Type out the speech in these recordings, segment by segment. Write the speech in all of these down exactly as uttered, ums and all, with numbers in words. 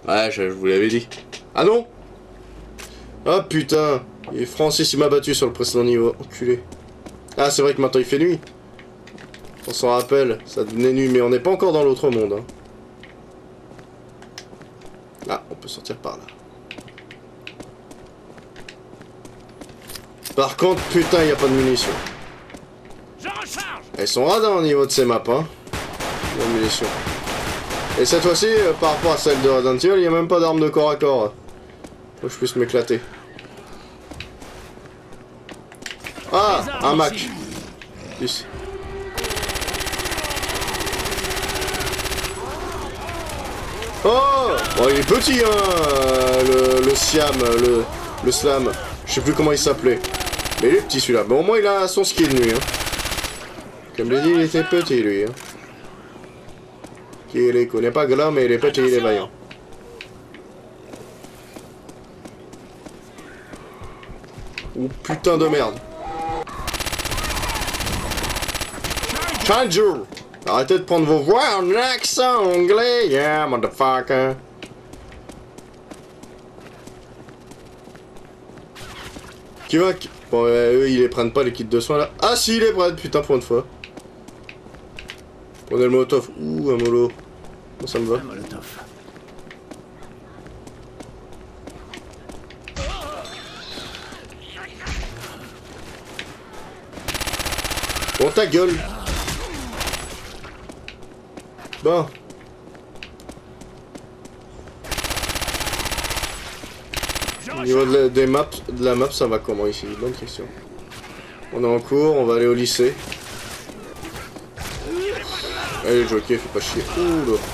Ouais, je, je vous l'avais dit. Ah non? Ah putain. Et Francis il m'a battu sur le précédent niveau. Enculé. Ah c'est vrai que maintenant il fait nuit. On s'en rappelle, ça devenait nuit, mais on n'est pas encore dans l'autre monde. Hein. Ah, on peut sortir par là. Par contre, putain, il n'y a pas de munitions. Elles sont radins au niveau de ces maps, hein. Les munitions. Et cette fois-ci, euh, par rapport à celle de Resident Evil, il n'y a même pas d'arme de corps à corps. Faut que je puisse m'éclater. Ah, un Mac. Plus. Oh, bon, il est petit, hein, le, le Siam, le, le Slam. Je sais plus comment il s'appelait. Mais il est petit celui-là. Bon, au moins il a son skin, lui. Hein. Comme je l'ai dit, il était petit, lui. Hein. Qui les connaît pas gras, mais il est petit, il est vaillant. Oh putain de merde. Changer. Arrêtez de prendre vos voix en accent anglais. Yeah, motherfucker. Qui va... Bon, euh, eux, ils les prennent pas, les kits de soins, là. Ah, si, ils les prennent, putain, pour une fois. Prenez le molotov. Ouh, un mollo. Bon, ça me va. Bon, ta gueule. Bon. Au niveau de la, des maps, de la map, ça va comment ici? Bonne question. On est en cours, on va aller au lycée. Allez, le jockey, fais pas chier. Ouh là.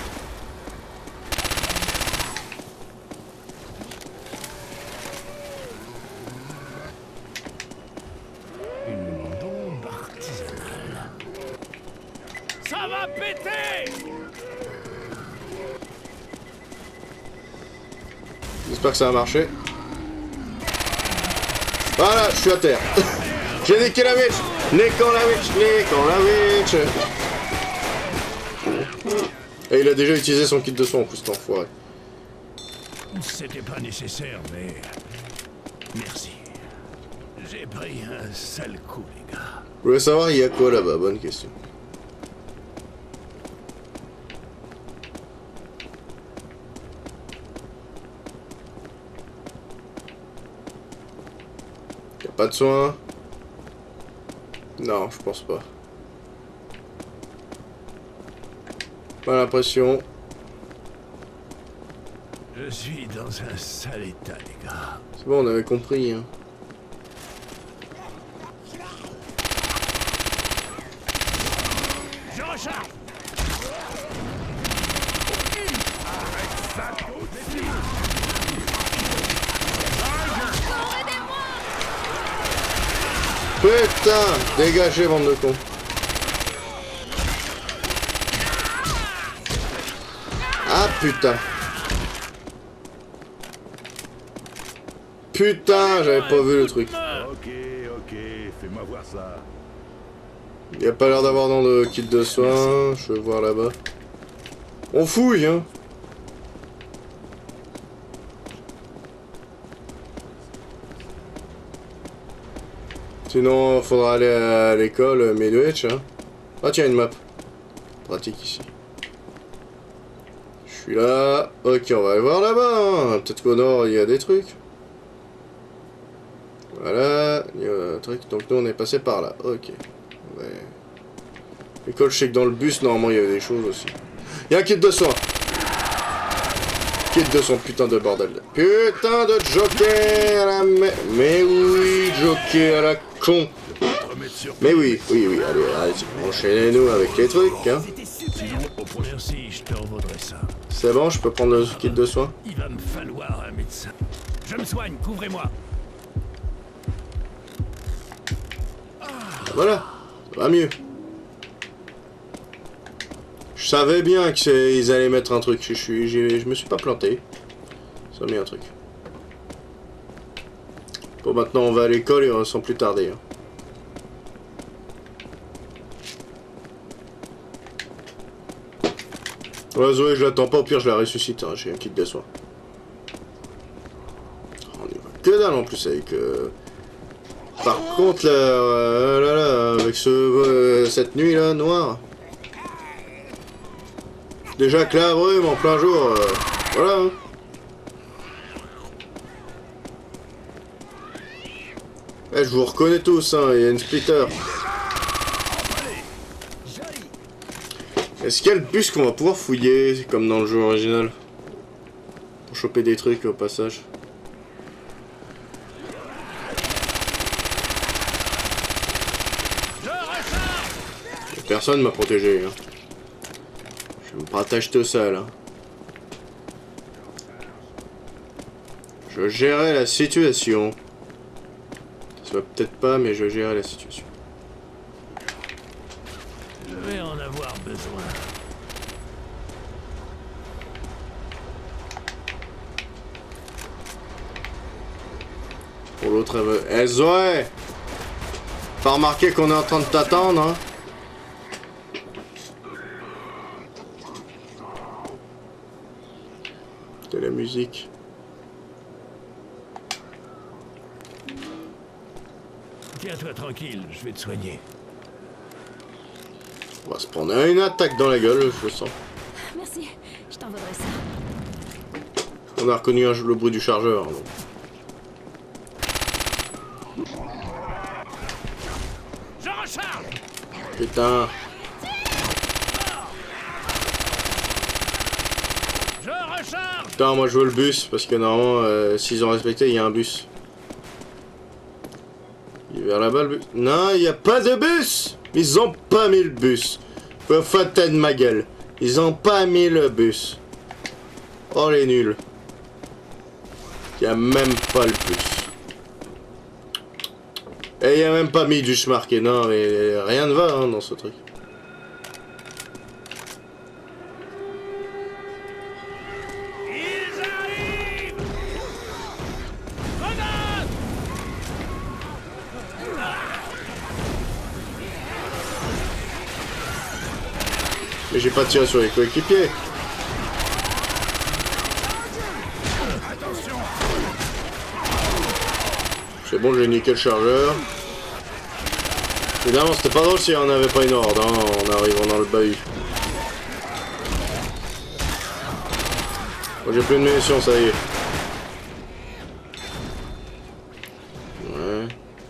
Une bombe artisanale. Ça va péter! J'espère que ça va marcher. Voilà, je suis à terre. J'ai niqué la witch. Niquons la witch, niquons la witch. Et il a déjà utilisé son kit de soin en plus, cet enfoiré. C'était pas nécessaire, mais... Merci. J'ai pris un sale coup, les gars. Vous voulez savoir, il y a quoi là-bas? Bonne question. Y a pas de soin? Non, je pense pas. Pas l'impression. Je suis dans un sale état, les gars. C'est bon, on avait compris. Hein. Je recharge. Putain, dégagez, bande de cons. Ah putain. Putain, j'avais pas vu le truc. Ok, ok, fais-moi voir ça. Il a pas l'air d'avoir dans le kit de soins. Je vais voir là-bas. On fouille, hein. Sinon, faudra aller à l'école Medwitch, hein. Ah tiens, une map. Pratique ici. Je suis là. Ok, on va aller voir là-bas, hein. Peut-être qu'au nord, il y a des trucs. Voilà, il y a un truc. Donc nous, on est passé par là. Ok. Ouais. L'école, je sais que dans le bus, normalement, il y avait des choses aussi. Il y a un kit de soins. Kit de soins, putain de bordel. Putain de joker à la... Mais, mais oui, joker à la con. Mais oui, oui, oui, allez, allez, enchaînez-nous avec les trucs, hein. Merci, je te revaudrai ça. C'est bon, je peux prendre le kit de soins? Il va me falloir un médecin. Je me soigne, couvrez-moi. Voilà, ça va mieux. Je savais bien qu'ils allaient mettre un truc, je, suis, je me suis pas planté. Ça a mis un truc. Bon, maintenant on va à l'école et sans plus tarder. Hein. Ouais, Zoé, je l'attends pas, au pire je la ressuscite, hein. J'ai un kit de soins. On y va que dalle en plus avec... Euh... Par contre, là, euh, là, là, avec ce, euh, cette nuit là, noire. Déjà que la brume en plein jour, euh, voilà. Hein. Eh, je vous reconnais tous, hein, il y a une splitter. Est-ce qu'il y a le bus qu'on va pouvoir fouiller, comme dans le jeu original? Pour choper des trucs au passage. Personne m'a protégé. Hein. Je me partage tout seul. Hein. Je gérais la situation. Ça va peut-être pas, mais je gérais la situation. Je vais en avoir besoin. Pour l'autre, elle veut... Eh Zoé! Pas remarqué qu'on est en train de t'attendre, hein? De la musique. Tiens-toi tranquille, je vais te soigner. On va se prendre une attaque dans la gueule, je le sens. Merci, je t'envoierai ça. On a reconnu un, le bruit du chargeur. Donc. Je recharge. Putain. Je recharge. Putain, moi je veux le bus, parce que normalement, euh, s'ils ont respecté, il y a un bus. Il est vers là-bas le bus. Non, il n'y a pas de bus. Ils ont pas mis le bus. Faut foutre de ma gueule. Ils ont pas mis le bus. Oh les nuls. Il n'y a même pas le bus. Et il n'y a même pas mis du marqué. Non, mais rien ne va hein, dans ce truc. Ils arrivent. Grenade. Mais j'ai pas tiré sur les coéquipiers. Attention. C'est bon, j'ai niqué le chargeur. Évidemment, c'était pas drôle si on n'avait pas une horde, hein, en arrivant dans le bahut. Bon, j'ai plus de munitions, ça y est. Ouais.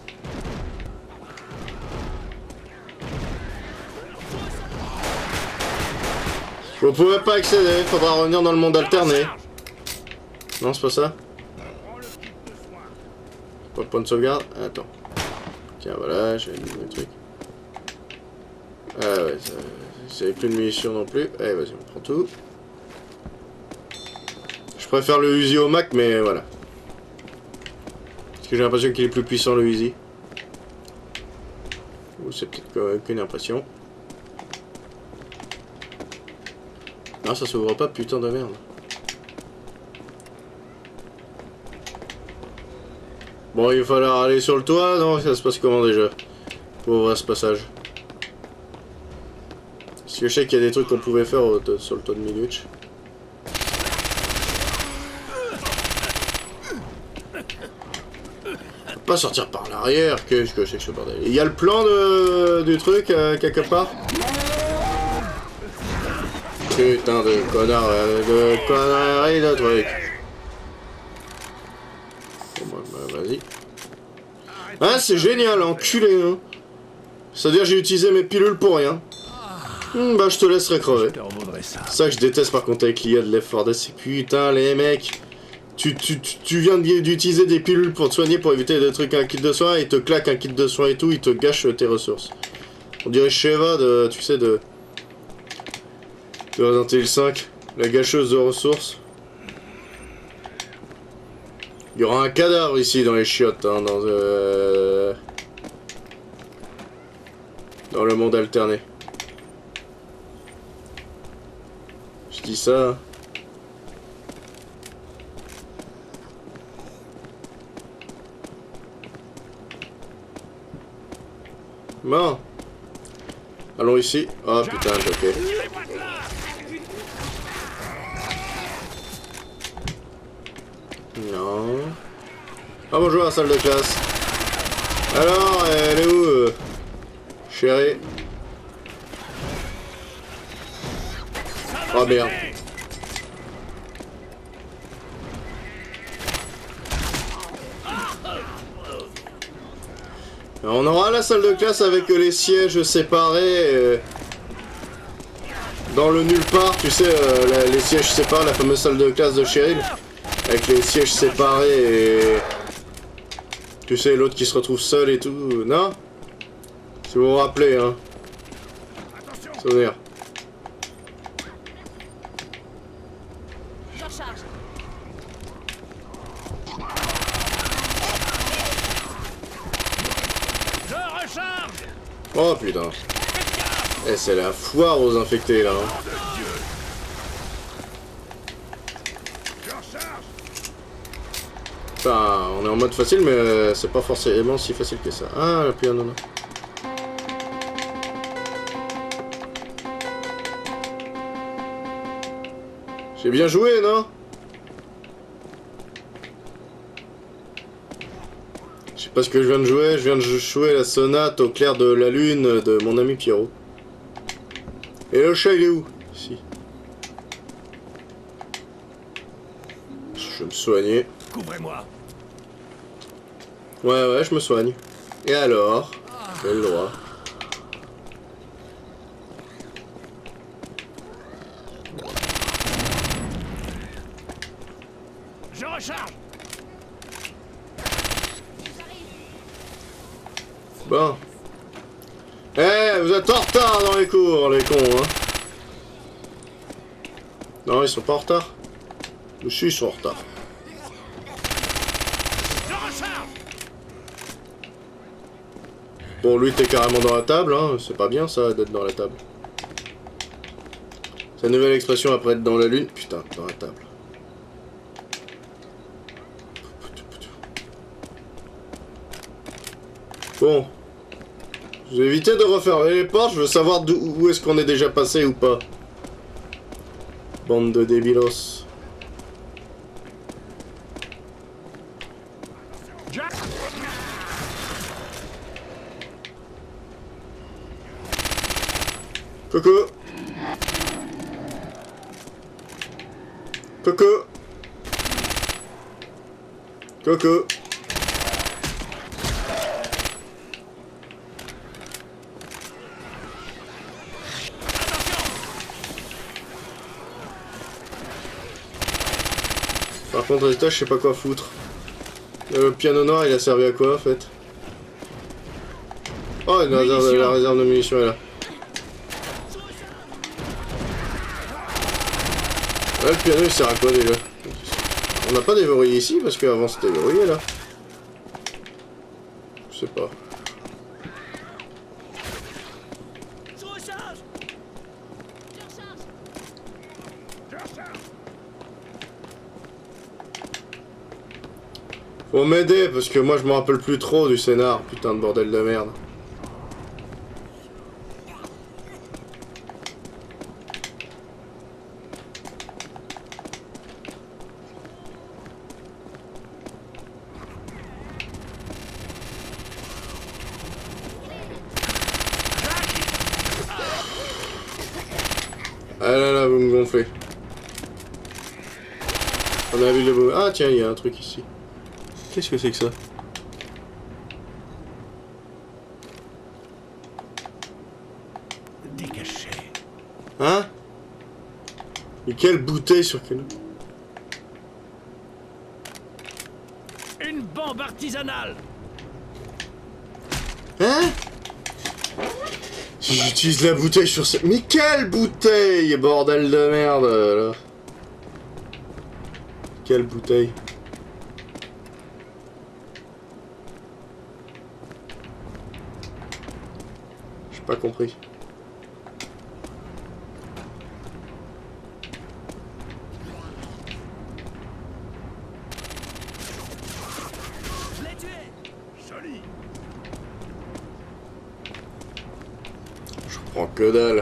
Vous pouvez pas accéder, faudra revenir dans le monde alterné. Non, c'est pas ça. Pas de point de sauvegarde. Attends. Tiens, voilà, j'ai mis le truc. Ah ouais, ça n'avait plus de munitions non plus. Allez, vas-y, on prend tout. Je préfère le Uzi au Mac, mais voilà. Parce que j'ai l'impression qu'il est plus puissant le Uzi. Ou c'est peut-être qu'une impression. Non, ça s'ouvre pas, putain de merde. Bon, il va falloir aller sur le toit, non? Ça se passe comment déjà? Pour ouvrir ce passage. Parce que je sais qu'il y a des trucs qu'on pouvait faire au, sur le toit de Minuch. Pas sortir par l'arrière, qu'est-ce que c'est que ce bordel? Il y a le plan de, du truc euh, quelque part? Putain de connard, euh, de conneries de truc. Bon bah, vas-y. Ah c'est génial, enculé hein. C'est-à-dire j'ai utilisé mes pilules pour rien. Hmm, bah je te laisserai crever. Ça. C'est ça que je déteste par contre avec l'I A de Left four Dead, c'est putain les mecs. Tu, tu, tu, tu viens d'utiliser des pilules pour te soigner, pour éviter des trucs, un kit de soins, ils te claquent un kit de soins et tout, ils te gâchent tes ressources. On dirait Sheva de, tu sais, de... de Resident Evil cinq, la gâcheuse de ressources. Il y aura un cadavre ici dans les chiottes, hein, dans, euh... dans le monde alterné. Je dis ça... Bon. Allons ici. Oh putain, ok. Non. Ah bonjour la salle de classe. Alors, elle est où euh, chérie? Oh merde. Alors, on aura la salle de classe avec les sièges séparés euh, dans le nulle part, tu sais, euh, la, les sièges séparés, la fameuse salle de classe de Cheryl, avec les sièges séparés et tu sais l'autre qui se retrouve seul et tout, non? Si vous vous rappelez, hein. Souvenir. Je recharge. Je recharge. Oh putain. Eh, c'est la foire aux infectés là. Hein. Enfin, on est en mode facile, mais euh, c'est pas forcément si facile que ça. Ah, le piano. Non. J'ai bien joué, non? Je sais pas ce que je viens de jouer. Je viens de jouer la sonate au clair de la lune de mon ami Pierrot. Et le chat, il est où? Ici. Je vais me soigner. Couvrez-moi. Ouais, ouais, je me soigne. Et alors? J'ai le droit. Je recharge. Bon. Eh, hey, vous êtes en retard dans les cours, les cons, hein. Non, ils sont pas en retard. Si, ils sont en retard. Je recharge. Bon, lui, t'es carrément dans la table, hein. C'est pas bien, ça, d'être dans la table. C'est une nouvelle expression après être dans la lune. Putain, dans la table. Bon. Je vais éviter de refermer les portes. Je veux savoir où est-ce qu'on est déjà passé ou pas. Bande de débilos. Jack. Coucou. Coucou. Coucou. Par contre, résultat, je sais pas quoi foutre. Le piano noir, il a servi à quoi en fait? Oh, une réserve, la réserve de munitions est là. Ouais, le piano il sert à quoi déjà? On n'a pas déverrouillé ici parce qu'avant c'était verrouillé là. Je sais pas. Je recharge. Je recharge. Je recharge. Faut m'aider parce que moi je me rappelle plus trop du scénar, putain de bordel de merde. Ah là là, vous me gonflez. On a vu le beau. Ah tiens, il y a un truc ici. Qu'est-ce que c'est que ça? Dégagé. Hein? Et quelle bouteille sur quelle... Une bombe artisanale. Hein? J'utilise la bouteille sur ce... Mais quelle bouteille, bordel de merde, là. Quelle bouteille? J'ai pas compris. Je l'ai tué. Joli. Je prends que dalle.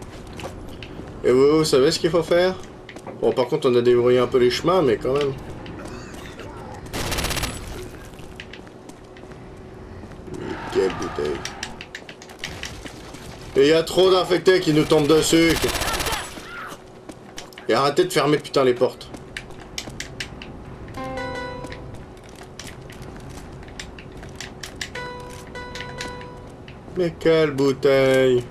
Et vous, vous savez ce qu'il faut faire? Bon, par contre, on a déverrouillé un peu les chemins, mais quand même. Et y a trop d'infectés qui nous tombent dessus. Et arrêtez de fermer putain les portes. Mais quelle bouteille.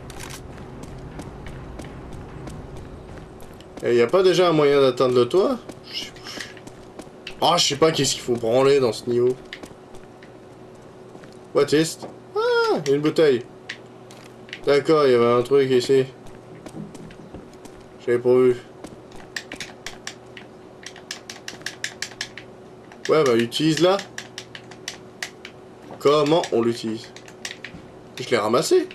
Et y a pas déjà un moyen d'atteindre le toit? Ah, je sais pas qu'est-ce qu'il faut branler dans ce niveau. What is? Ah, une bouteille. D'accord, il y avait un truc ici. J'avais pas vu. Ouais, bah utilise là. Comment on l'utilise? Je l'ai ramassé.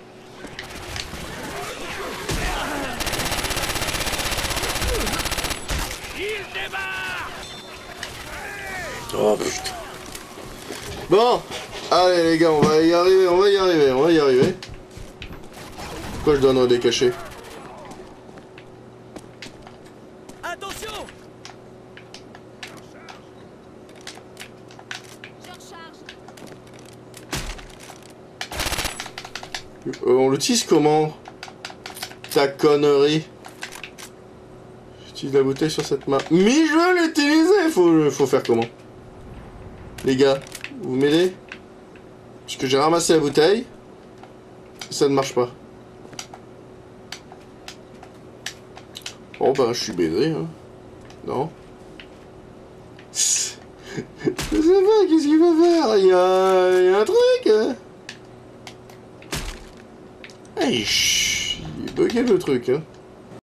Oh putain. Bon, allez les gars, on va y arriver, on va y arriver, on va y arriver. Pourquoi je donnerais des cachets? Attention! Je recharge. Euh, on l'utilise comment? Ta connerie. J'utilise la bouteille sur cette main. Mais je veux l'utiliser. Faut, faut faire comment? Les gars, vous m'aidez? Parce que j'ai ramassé la bouteille. Ça ne marche pas. Oh bah je suis baisé, hein. Non? Je sais pas, qu'est-ce qu'il faut faire? Il y a, il y a un truc, hein. Hey, chut, il est bugué le truc, hein.